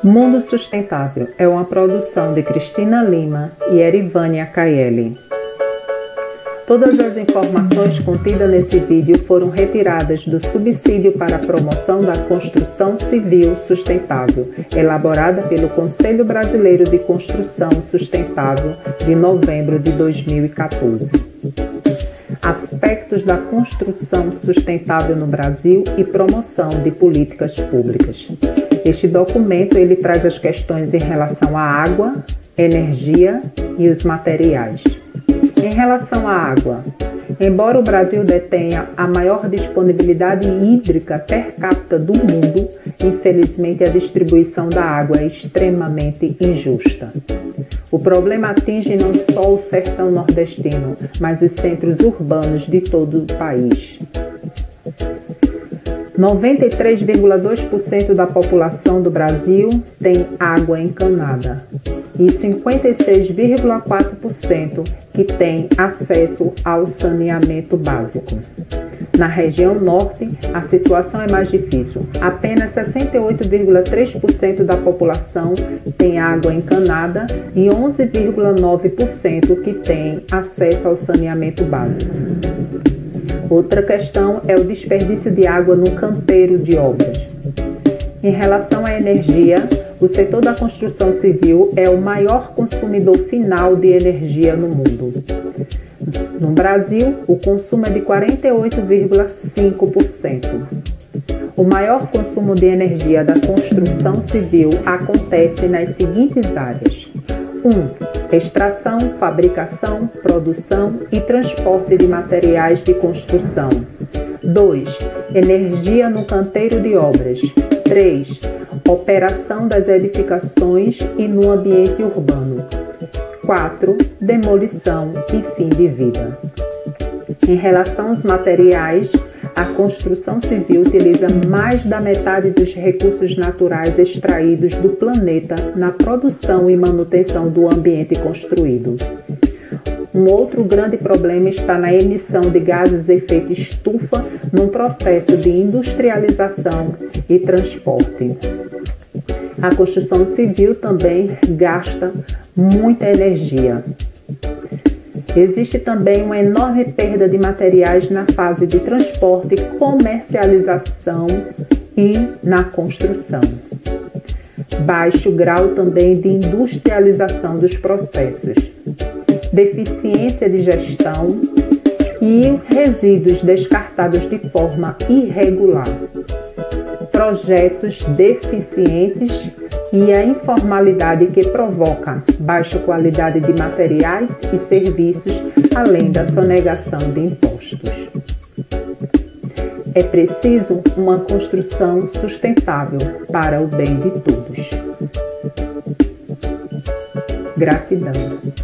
Mundo Sustentável é uma produção de Cristina Lima e Erivânia Caielli. Todas as informações contidas nesse vídeo foram retiradas do Subsídio para a Promoção da Construção Civil Sustentável, elaborada pelo Conselho Brasileiro de Construção Sustentável de novembro de 2014. Aspectos da construção sustentável no Brasil e promoção de políticas públicas. Este documento ele traz as questões em relação à água, energia e os materiais. Em relação à água, embora o Brasil detenha a maior disponibilidade hídrica per capita do mundo, infelizmente a distribuição da água é extremamente injusta. O problema atinge não só o sertão nordestino, mas os centros urbanos de todo o país. 93,2% da população do Brasil tem água encanada e 56,4% que tem acesso ao saneamento básico. Na região norte, a situação é mais difícil. Apenas 68,3% da população tem água encanada e 11,9% que tem acesso ao saneamento básico. Outra questão é o desperdício de água no canteiro de obras. Em relação à energia, o setor da construção civil é o maior consumidor final de energia no mundo. No Brasil, o consumo é de 48,5%. O maior consumo de energia da construção civil acontece nas seguintes áreas: 1. Extração, fabricação, produção e transporte de materiais de construção. 2. Energia no canteiro de obras. 3. Operação das edificações e no ambiente urbano. 4. Demolição e fim de vida. Em relação aos materiais, a construção civil utiliza mais da metade dos recursos naturais extraídos do planeta na produção e manutenção do ambiente construído. Um outro grande problema está na emissão de gases de efeito estufa num processo de industrialização e transporte. A construção civil também gasta muita energia. Existe também uma enorme perda de materiais na fase de transporte, comercialização e na construção. Baixo grau também de industrialização dos processos. Deficiência de gestão e resíduos descartados de forma irregular. Projetos deficientes e a informalidade que provoca baixa qualidade de materiais e serviços, além da sonegação de impostos. É preciso uma construção sustentável para o bem de todos. Gratidão.